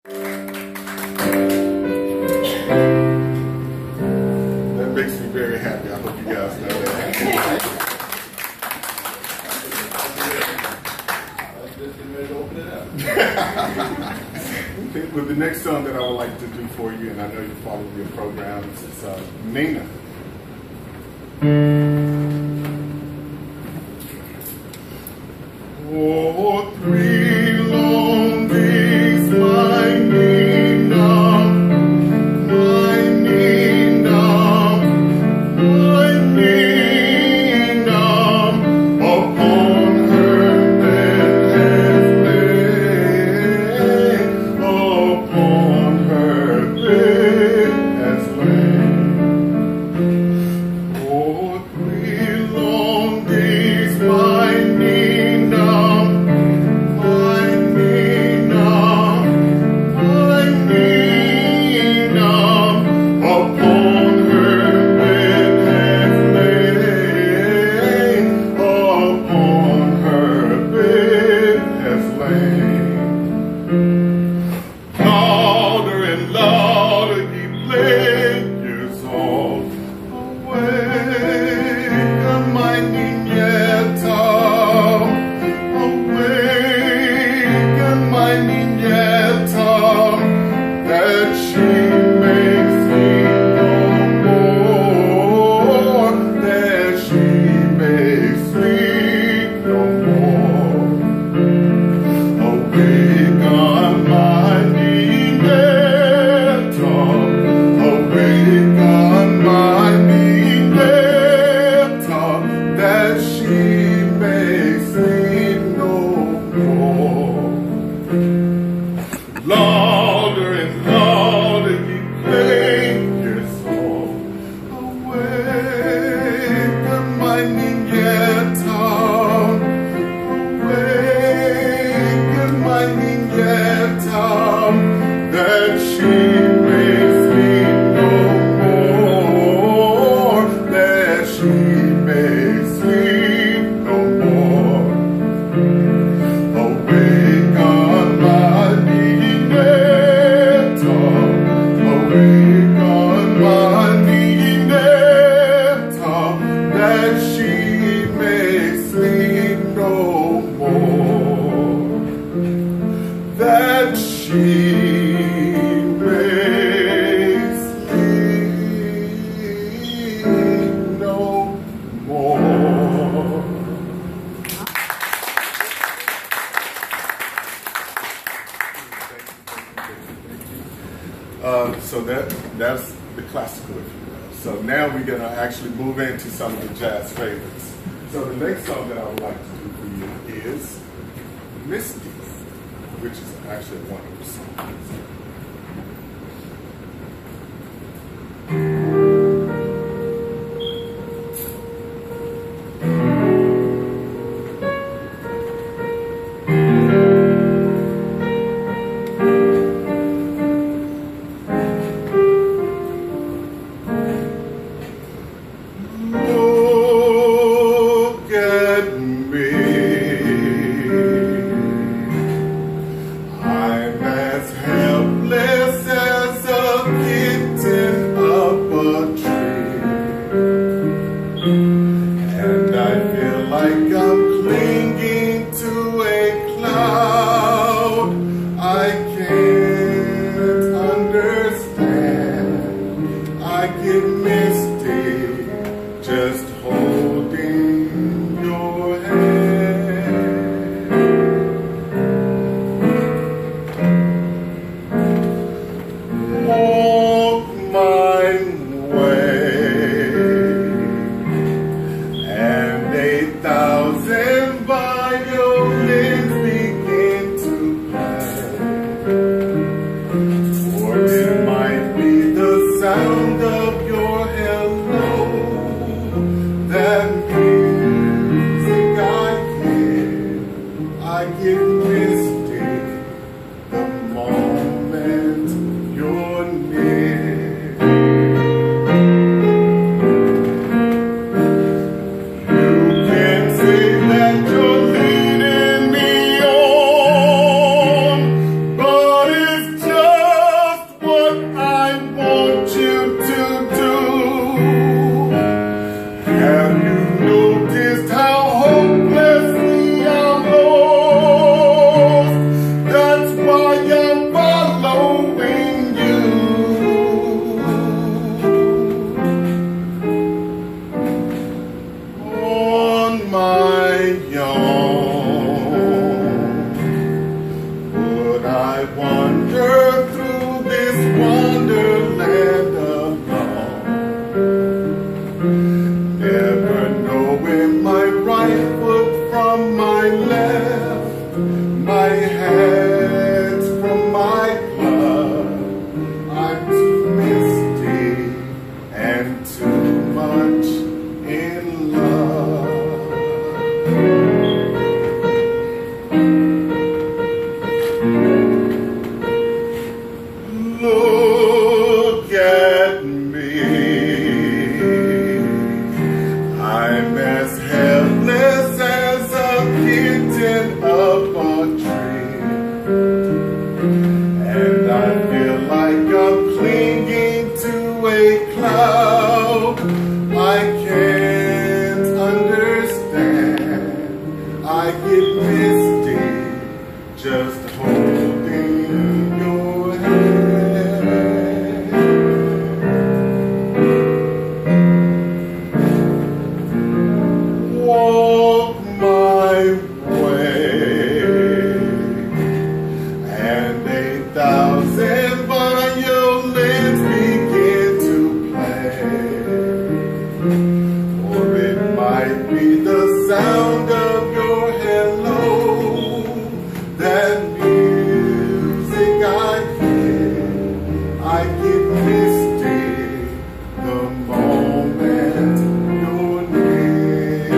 That makes me very happy. I hope you guys know that. Okay, well, the next song that I would like to do for you, and I know you follow your programs, is Nina. Oh, 3 long days, my Nina, my Nina, my Nina, upon her bed has lain, upon her bed has lain. Oh, 3 long days, my Nina, my Nina, my Nina, upon her bed has lain, upon her bed has lain. Louder and louder ye players all, awaken my Niñeta, awaken my Niñeta, that she may sleep no more, that she may sleep no more. Awaken my Niñeta, awaken my Niñeta, that she may sleep no more. Louder and louder ye play your song. Awaken my Niñeta, awaken my Niñeta, that she may sleep no more, that she may sleep no more. Awaken my Niñeta, awaken my Niñeta, that she may sleep no more, that she may sleep no more. So that's the classical, if you will. So now we're going to actually move into some of the jazz favorites. So the next song that I would like to do for you is Misty, which is actually a wonderful song. Look at me, I'm as helpless as a kitten up a tree, and I feel like I'm clinging to a cloud. I can't understand, I get misty just holding your hand. Walk my way, and 8,000 violins begin to play, or it might be the sound of your hello, that music I get misty the moment you're near. You can say that you're leading me on, but it's just I wander through this wonderland alone, never knowing my right foot from my left, my hands from my glove. I'm too misty and too much in love. Look at me, I'm as helpless as a kitten up a tree, and I feel like I'm clinging to a cloud. I can't understand, I get misty just holding your hand. Walk my way, and 1,000 violins begin to play, or it might be the sound of your hello, that music I hear. I get misty the moment you're near.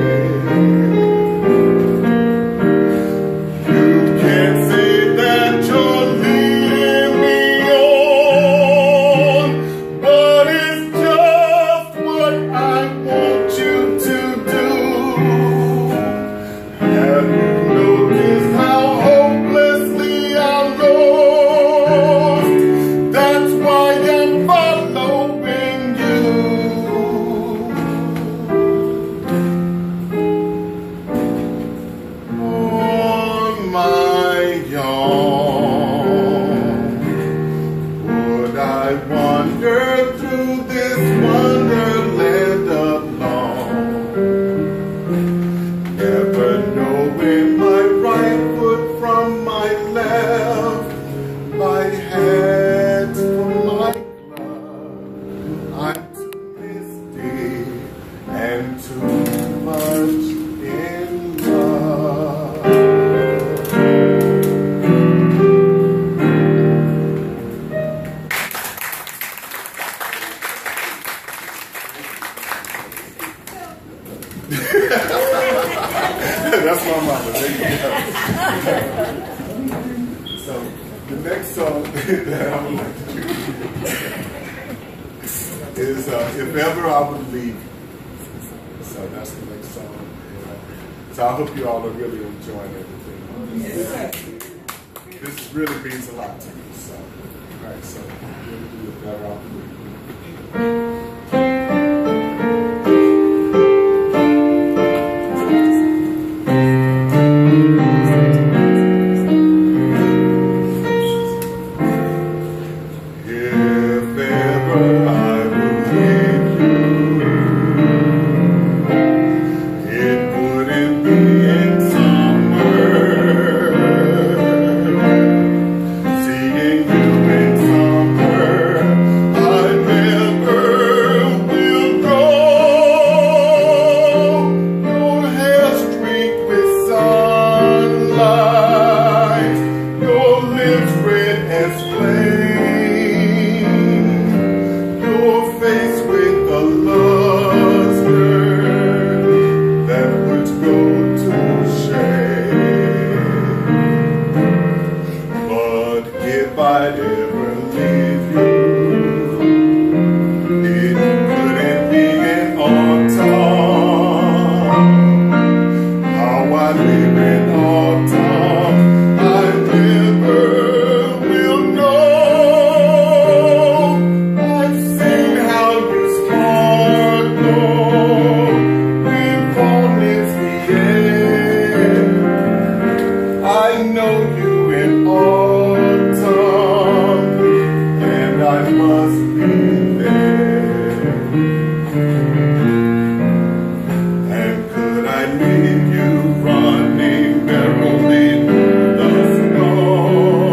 You can't say that you're leading me on, but it's just what I want you to do. Have you noticed how hopelessly I'm lost? That's why I'm following you. On my own, would I wander through this wonderland alone, never knowing my right foot from my left, my hands from my glove. I'm too misty and too much in love. That's my mama. There you go. So the next song that I would like to do is If Ever I Would Leave You. So that's the next song. So I hope you all are really enjoying everything. This really means a lot to me. So, all right, so we'll do If Ever I Would Leave You. If ever I would leave you, it wouldn't be in summer. Seeing you in summer, I never will go. Your hair streaked with sunlight, your lips red as flame, your face with a luster that would go to shame. But if I'd ever leave you, it couldn't be in autumn. How I live in autumn, I never will know. I've seen how you sparkle when fall is the end. I know you in autumn, and I must be there. And could I leave you running merrily through the snow?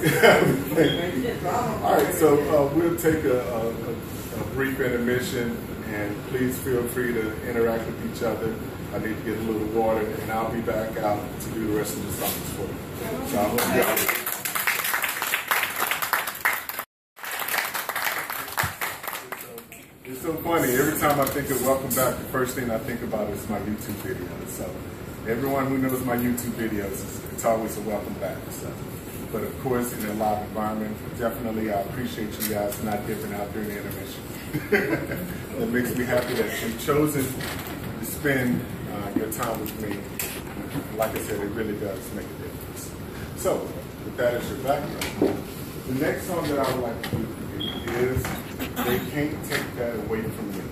All right, so we'll take a brief intermission, and please feel free to interact with each other. I need to get a little water, and I'll be back out to do the rest of the songs for you. So I hope it's so funny. Every time I think of Welcome Back, the first thing I think about is my YouTube videos. So everyone who knows my YouTube videos, it's always a welcome back. So. But of course, in a live environment, definitely I appreciate you guys not dipping out during the intermission. It makes me happy that you've chosen to spend your time with me. Like I said, it really does make a difference. So, with that as your background, the next song that I would like to do for you is They Can't Take That Away From Me.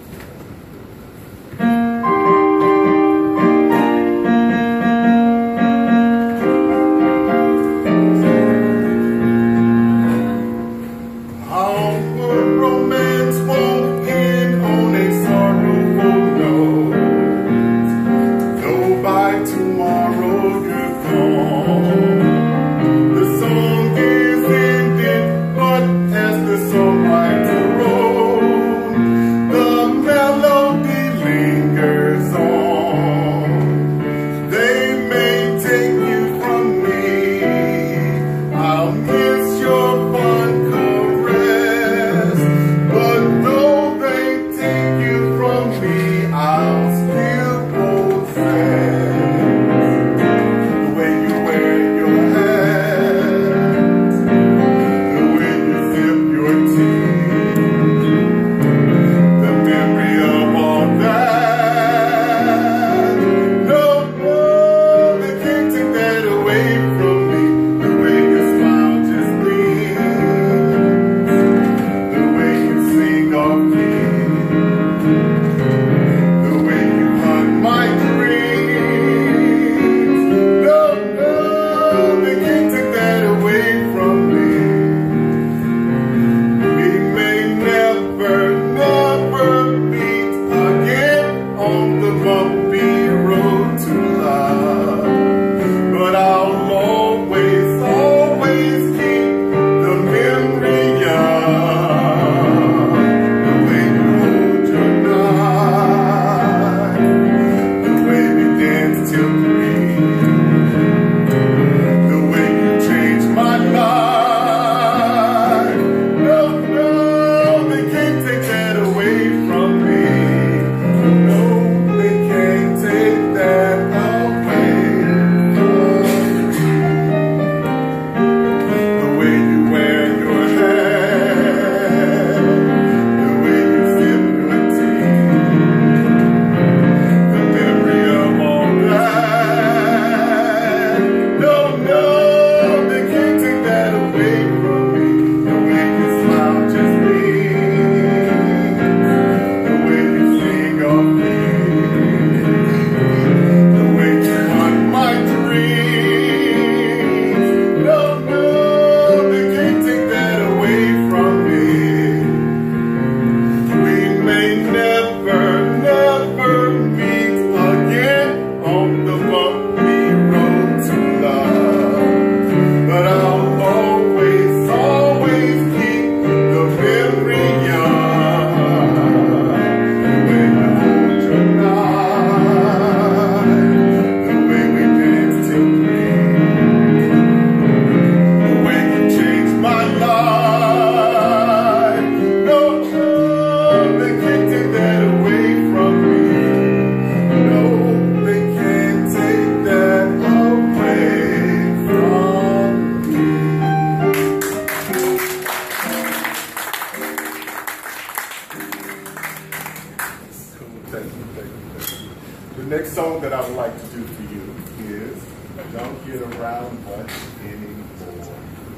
The next song that I would like to do for you is Don't Get Around Much Anymore.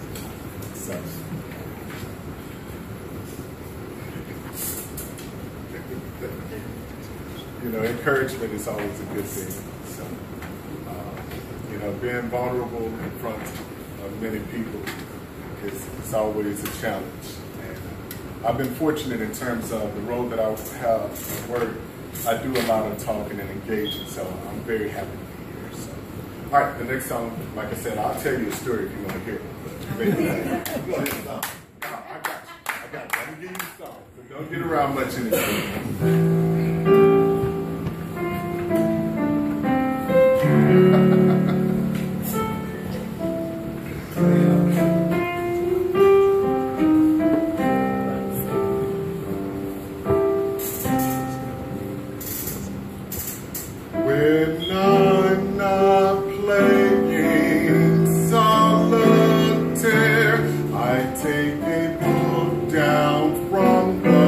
So, you know, encouragement is always a good thing. So, you know, being vulnerable in front of many people is always a challenge. And I've been fortunate in terms of the role that I have at work. I do a lot of talking and engaging, so I'm very happy to be here. So All right, the next song, like I said, I'll tell you a story if you want to hear it. Go ahead, song. I got you. I'm gonna give you the song, so don't get around much anymore. When I'm not playing solitaire, I take a book down from the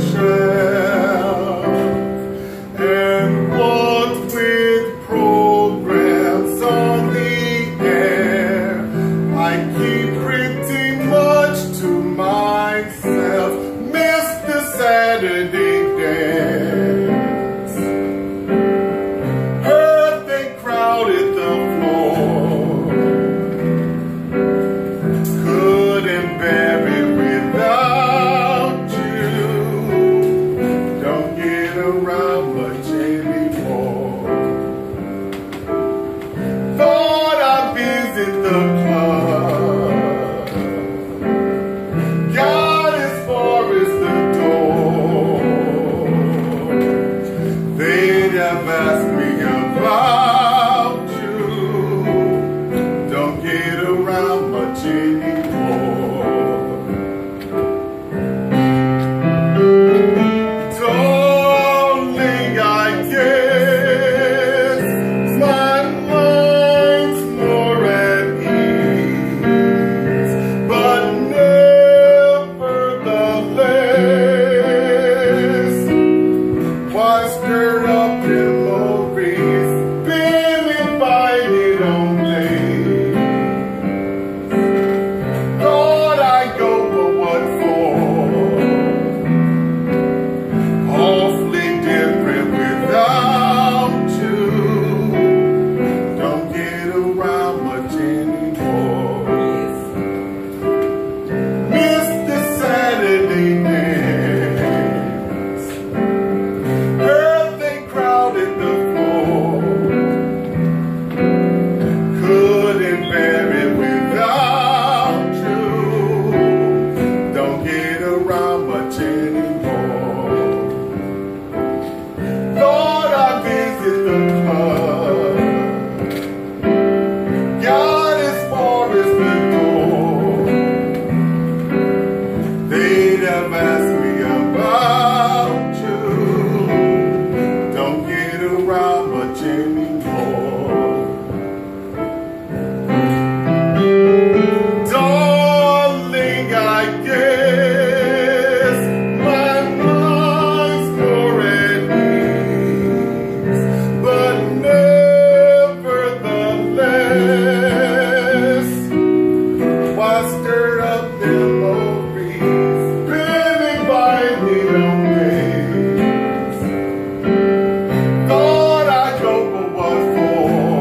shelf and walk with programs on the air. I keep pretty much to myself, miss the Saturday dance. Heard they crowded the floor, couldn't bear it without you. Don't get around much anymore. Thought I'd visit the club, got as far as the door. They'd have asked me about you. Don't get around much anymore. Darling, I guess my mind's more at ease, but nevertheless, why stir up memories? Been invited on dates. Thought I'd go, but what for? Awfully different without you. Don't get around much anymore. Miss the Saturday dance. Heard they crowded the floor, couldn't bear it without you. Don't get around much anymore. Thought I'd visit the club, got as far as the door. They'd have asked me about you. Don't get around much anymore. Darling, I guess my mind's more at ease, but nevertheless, why stir up memories? Been invited on dates. Thought I'd go, but what for?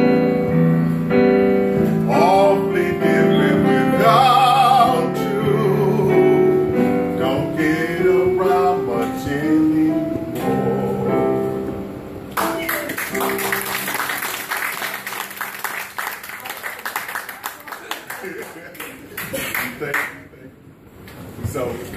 Awfully different without you. Don't get around much anymore. Thank you. So,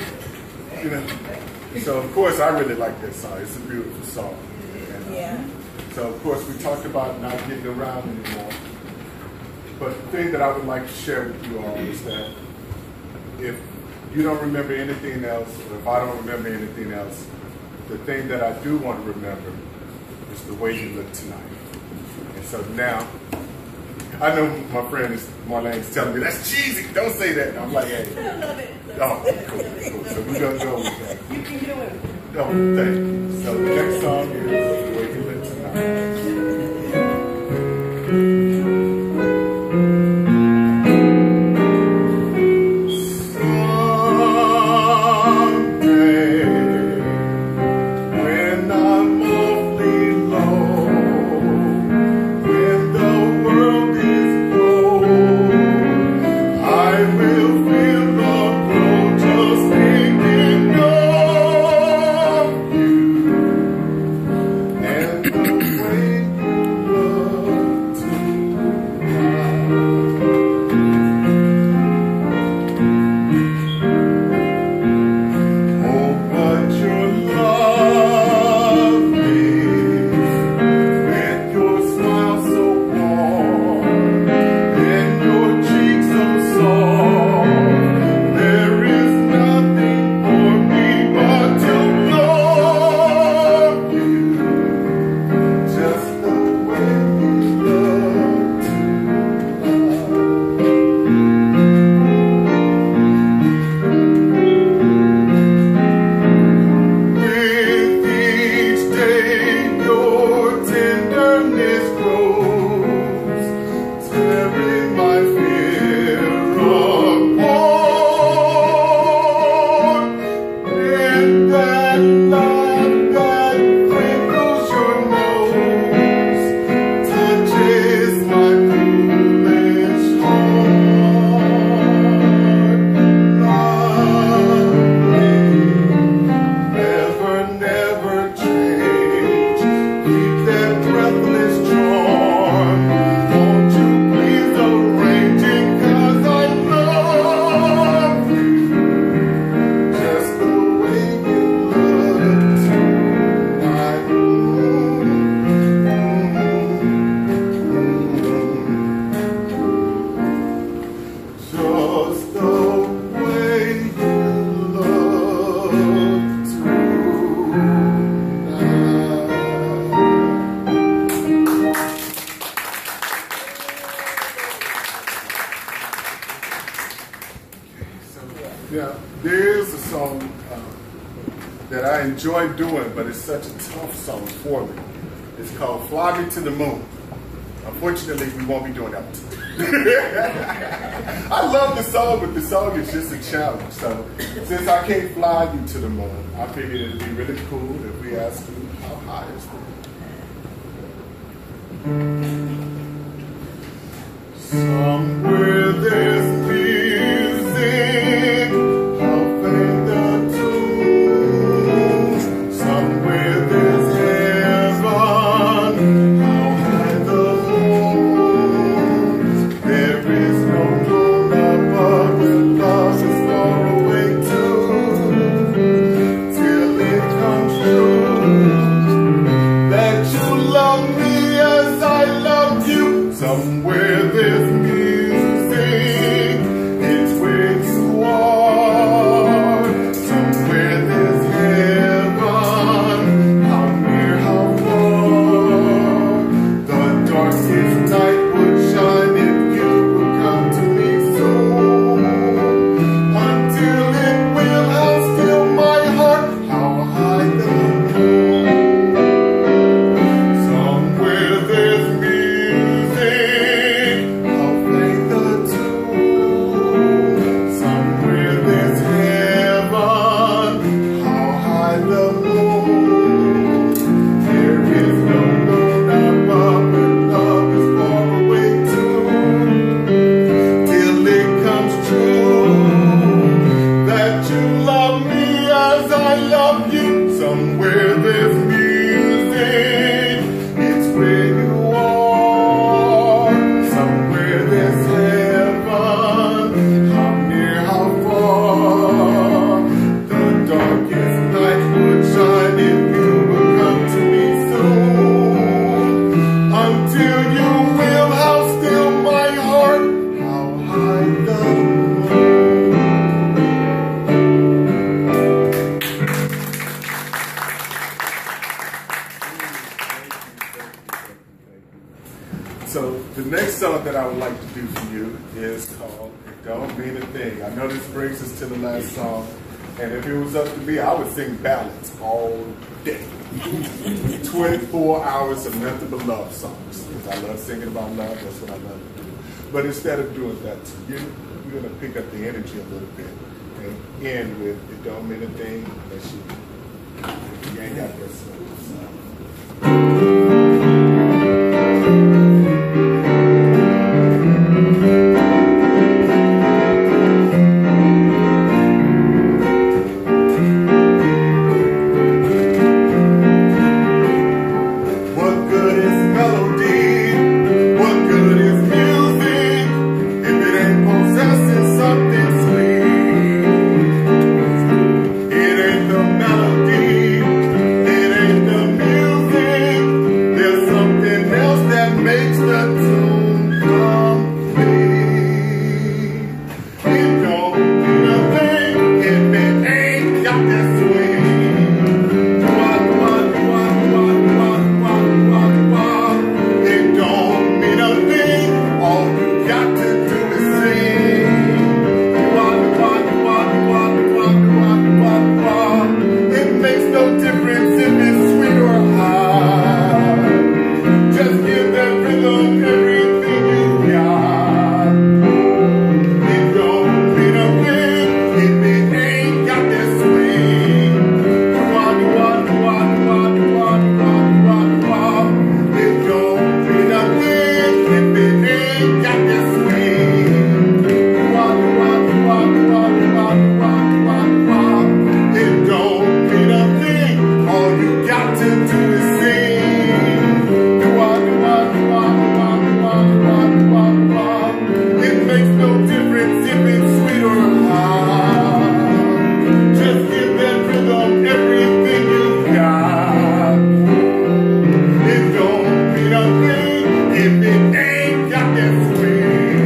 so of course I really like that song. It's a beautiful song. And, so of course we talked about not getting around anymore. But the thing that I would like to share with you all is that if you don't remember anything else, or if I don't remember anything else, the thing that I do want to remember is the way you look tonight. And so now, I know my friend Marlene's telling me, that's cheesy, don't say that. And I'm like, hey. I love it. Oh, cool. So we're going to go with that. You can do it. Oh, thank you. So the next song is The Way You Look Tonight. enjoy doing, but it's such a tough song for me. It's called Fly Me to the Moon. Unfortunately, we won't be doing that one. I love the song, but the song is just a challenge. So since I can't fly you to the moon, I figured it'd be really cool if we asked you, how high is the moon? Somewhere there's music, I'll play the tune. Somewhere there's heaven, how high the moon. There is no moon above, but love is far away too. Till it comes true that you love me as I love you. Somewhere there's music, it's where you are. Somewhere there's heaven, how near, how far. The darkest night would shine if you would come to me soon. Until it will, how still my heart, how high the moon. Somewhere there's music, I'll play the tune. Somewhere there's heaven, how high the moon. There is no moon above, but love is far away too. Till it comes true that you love me as I love you. Somewhere there's music, it's where you are. Somewhere there's heaven, how near, how far. The darkest night would shine if you would come to me soon. Until you will, how still my heart, how high the moon. So the next song that I would like to do for you is called It Don't Mean a Thing. I know this brings us to the last song, and if it was up to me, I would sing ballads all day. 24 hours of nothing but love songs. Because I love singing about love, that's what I love to do. But instead of doing that to you, we're going to pick up the energy a little bit and end with It Don't Mean a Thing unless you ain't got that song. What good is melody? What good is music if it ain't possessing something sweet? It ain't the melody, it ain't the music. There's something else that makes the tune complete. It don't mean a thing if it ain't got that swing. It don't mean a thing. All you got to do is sing. It makes no difference if it's sweet or high. Just give that rhythm everything you got. It don't mean a thing if it ain't got that swing. It don't mean a thing if it ain't got that swing. It don't mean a thing. All you got to do is sing. It makes no difference if it's sweet or high. Just give that rhythm everything you got. It don't mean a thing if it ain't got that swing.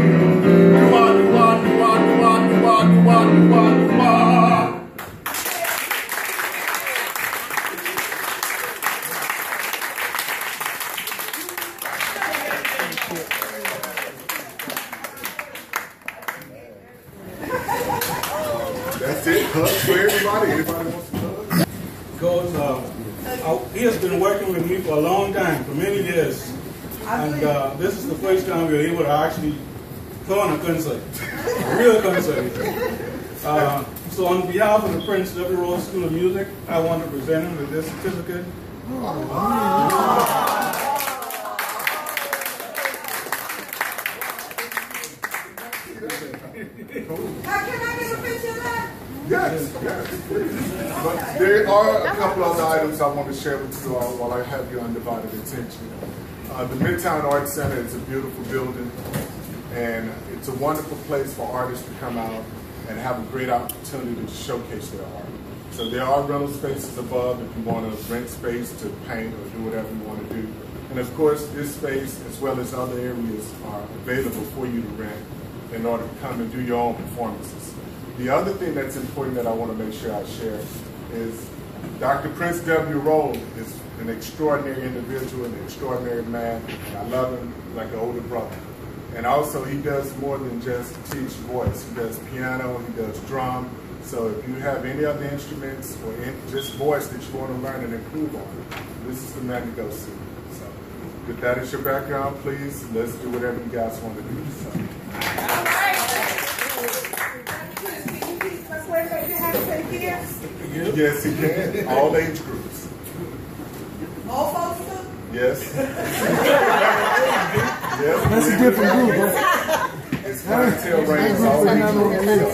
That's it. Hugs for everybody. Anybody wants to hug? Goes He has been working with me for a long time, for many years. And this is the first time we were able to actually put on a concert, a real concert. So on behalf of the Prince W. Rose School of Music, I want to present him with this certificate. Can I get a picture of that? Yes, yes, please. But there are a couple other items I want to share with you all while I have your undivided attention. The Midtown Art Center is a beautiful building, and it's a wonderful place for artists to come out and have a great opportunity to showcase their art. So there are rental spaces above if you want to rent space to paint or do whatever you want to do. And of course, this space, as well as other areas, are available for you to rent in order to come and do your own performances. The other thing that's important that I want to make sure I share is Dr. Prince W. Rose is an extraordinary individual, an extraordinary man, and I love him like an older brother. And also, he does more than just teach voice. He does piano, he does drum. So if you have any other instruments or just voice that you want to learn and improve on, this is the man to go see. So with that as your background, please, let's do whatever you guys want to do. So. Yes, he can. All age groups. All folks too? Yes. Yes. That's a different group, huh? It's clientele range all age groups.